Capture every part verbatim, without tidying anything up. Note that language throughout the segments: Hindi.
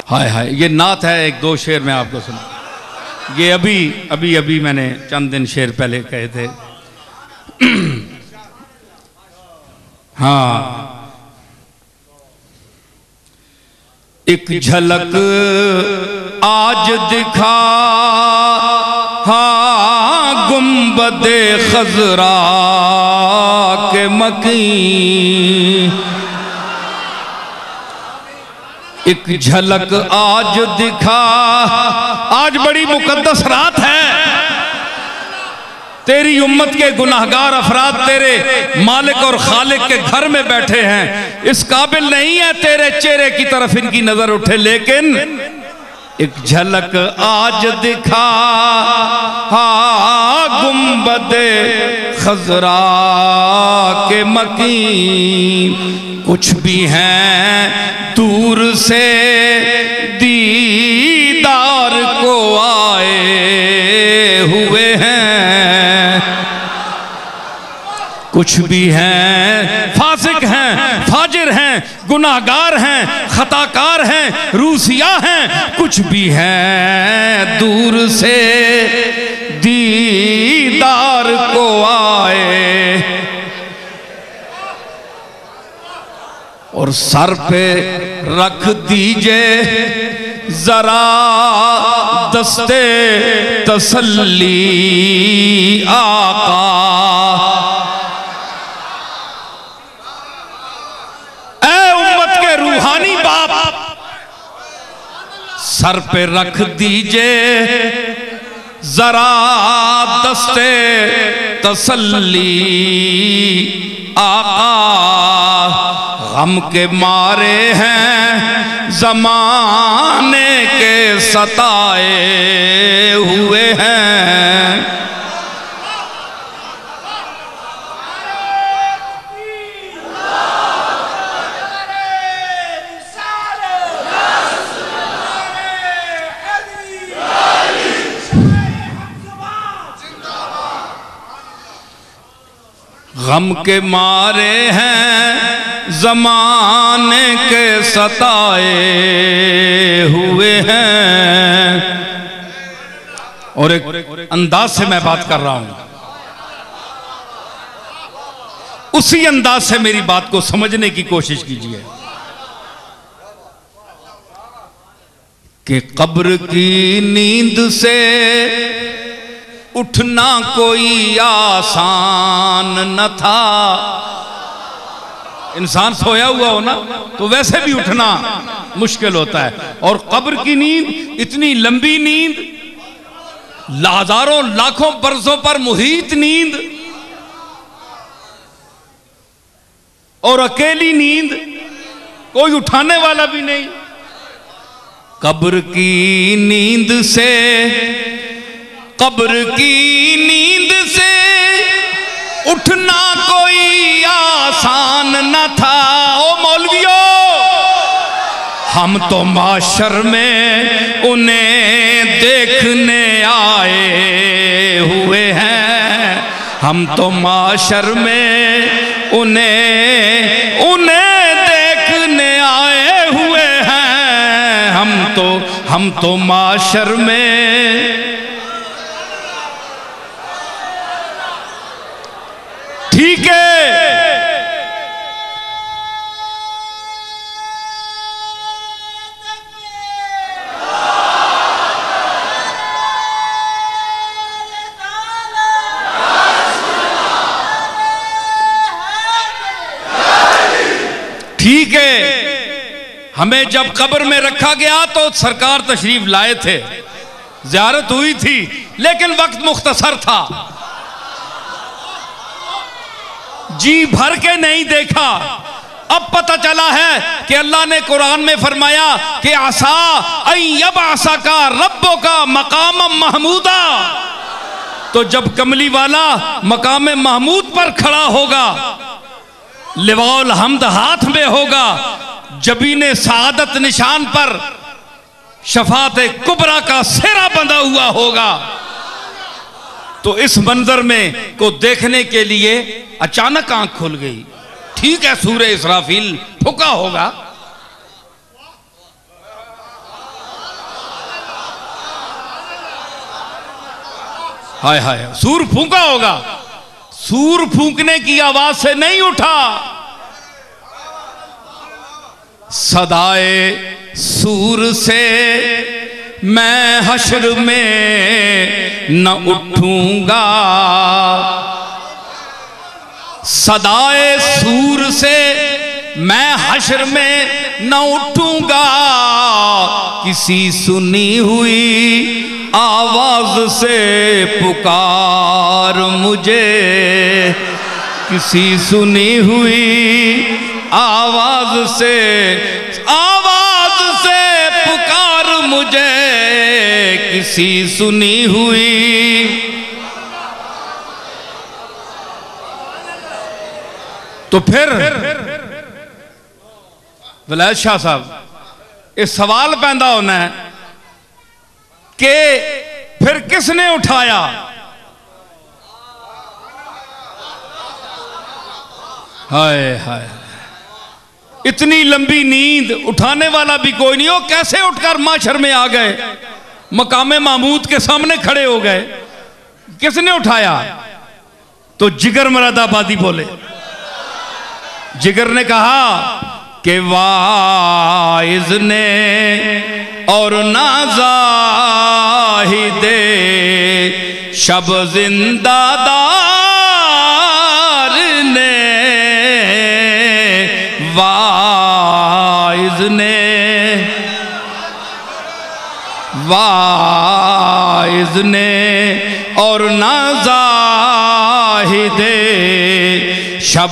हाय हाय, ये नात है, एक दो शेर मैं आपको सुना। ये अभी अभी अभी मैंने चंद दिन शेर पहले कहे थे। हाँ, एक झलक आज दिखा हाँ गुंबदे खजरा के मकीन, एक झलक आज दिखा। आज बड़ी मुकद्दस रात है, तेरी उम्मत के गुनाहगार अफराद तेरे मालिक और खालिक के घर में बैठे हैं, इस काबिल नहीं है तेरे चेहरे की तरफ इनकी नजर उठे, लेकिन एक झलक आज दिखा हाँ गुंबदे खजरा के मकीन। कुछ भी हैं दूर से दीदार को आए हुए हैं, कुछ भी हैं फासिक हैं, फाजिर हैं, गुनाहगार हैं, खताकार हैं, रूसिया हैं, कुछ भी हैं दूर से दीदार को आए। और सर पे रख दीजिए जरा दस्ते तसल्ली आका, ऐ उम्मत के रूहानी बाप, सर पे रख दीजिए जरा दस्ते तसल्ली आका। गम के मारे हैं जमाने के सताए हुए हैं, गम के मारे हैं जमाने के सताए हुए हैं। और एक अंदाज से मैं बात कर रहा हूं, उसी अंदाज से मेरी बात को समझने की कोशिश कीजिए कि कब्र की नींद से उठना कोई आसान न था। इंसान सोया हुआ हो ना तो वैसे भी उठना मुश्किल होता है, और कब्र की नींद इतनी लंबी नींद, हजारों लाखों बरसों पर मुहीत नींद, और अकेली नींद, कोई उठाने वाला भी नहीं। कब्र की नींद से, कब्र की नींद से उठना कोई आसान न था। ओ मौलवियों, हम तो माशर में उन्हें देखने आए हुए हैं, हम तो माशर में उन्हें उन्हें देखने आए हुए हैं, हम तो हम तो माशर में। ठीक है, ठीक है। हमें जब कब्र में रखा गया तो सरकार तशरीफ लाए थे, ज़ियारत हुई थी, लेकिन वक्त मुख्तसर था, जी भर के नहीं देखा। अब पता चला है कि अल्लाह ने कुरान में फरमाया कि आसा अय्यब आसा का रब्बो का मकाम महमूदा। तो जब कमली वाला मकाम महमूद पर खड़ा होगा, लिवाउल हम्द हाथ में होगा, जबीने सआदत निशान पर शफात कुबरा का सेरा बंधा हुआ होगा, तो इस मंजर में को देखने के लिए अचानक आंख खुल गई। ठीक है, सूरे इसराफील फुका होगा, हाय हाय, सूर फूंका होगा, सूर फूंकने की आवाज से नहीं उठा। सदाए सूर से मैं हश्र में न उठूंगा, सदाए सूर से मैं हश्र में न उठूंगा, किसी सुनी हुई आवाज से पुकार मुझे, किसी सुनी हुई आवाज से, आवाज से पुकार मुझे, किसी सुनी हुई। तो फिर वलायत शाह साहब ये सवाल पैदा होना है कि फिर किसने उठाया? हाय हाय, इतनी लंबी नींद उठाने वाला भी कोई नहीं हो, कैसे उठकर माशर में आ गए, मकामे महमूद के सामने खड़े हो गए? किसने उठाया? तो जिगर मुरादाबादी बोले। जिगर ने कहा कि वाइज ने और नाज़ाहिदे शब जिंदादार ने, वाइज ने, वाइज ने और नाज़ाहिदे शब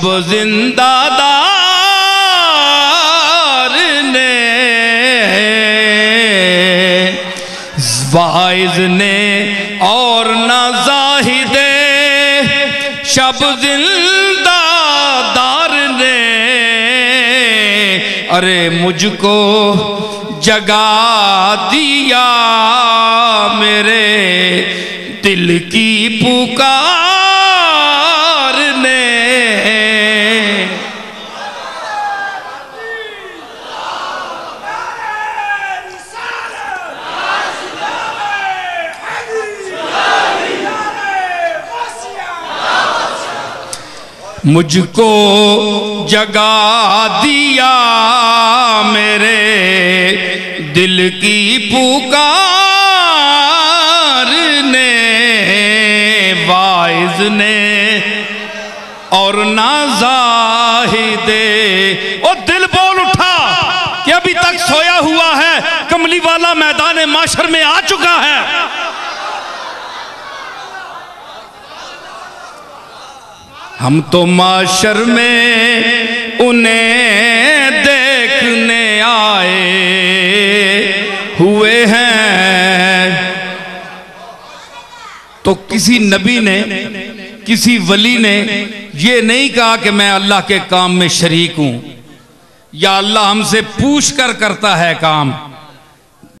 जिंदादार ने, वाइज ने और नाज़ाहिदे शब जिंदादार ने, अरे मुझको जगा दिया मेरे दिल की पुकार ने। मुझको जगा दिया मेरे दिल की पुकार ने, वाइज ने और नाज़ाहिदे। और दिल बोल उठा कि अभी तक सोया हुआ है, कमली वाला मैदान माशर में आ चुका है। हम तो माशर में उन्हें देखने आए हुए हैं। तो किसी नबी ने, किसी वली ने ये नहीं कहा कि मैं अल्लाह के काम में शरीक हूं या अल्लाह हमसे पूछ कर करता है काम।